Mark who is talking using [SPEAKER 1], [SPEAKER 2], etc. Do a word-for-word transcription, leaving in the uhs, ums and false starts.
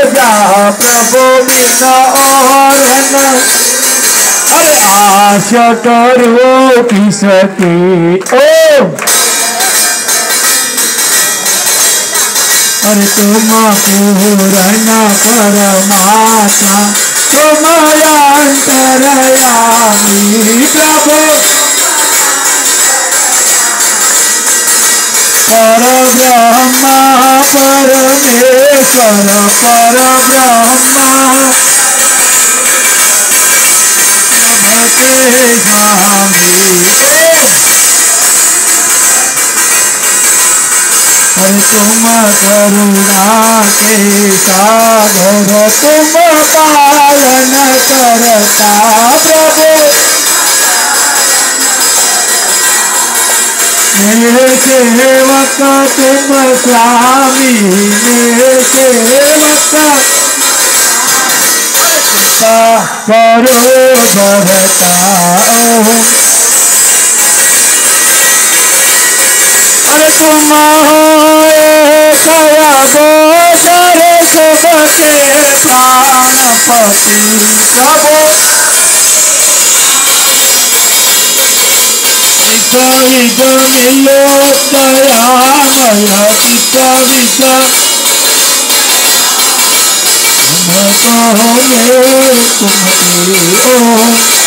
[SPEAKER 1] जा प्रभु बिना और न। अरे आशा करो किसकी ओ, अरे तुम पूर्ण परमात्मा तुम अंतरयामी प्रभु पर ब्रह्मा परमेश्वर पर ब्रह्मा नमते स्वामी। अरे तुम करुणा के सागर तुम पालन करता प्रभु मेरे सेवक तुम स्वामी मेरे सेवक करो भरता अरे तुम कया गोचर सबके प्राणपति प्रभु विद मिलो दयामय चित विद तुम तो तुम ओ